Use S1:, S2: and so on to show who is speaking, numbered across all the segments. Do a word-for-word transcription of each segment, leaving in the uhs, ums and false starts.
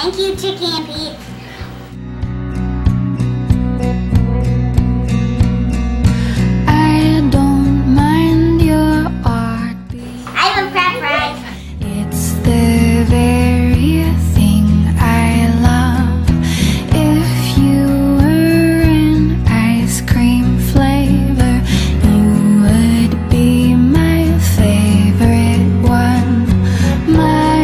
S1: Thank you, Chickie and Pete.
S2: I don't mind your art.
S1: I have a french fries.
S2: It's the very thing I love. If you were an ice cream flavor, you would be my favorite one. My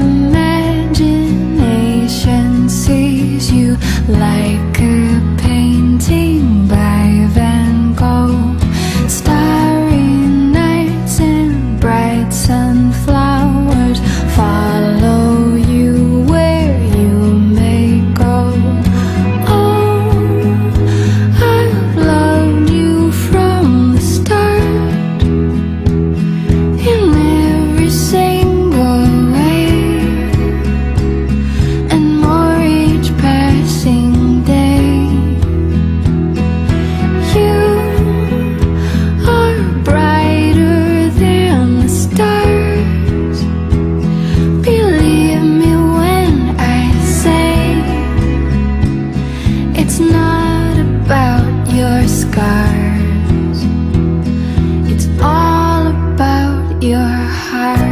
S2: imagination sees you like a painting by Van Gogh. Starry nights and bright sunflowers follow you where you may go. Oh, I've loved you from the start, in every single way, and more each passing day. You are brighter than the stars. Believe me when I say it's not about your scars, it's all about your heart.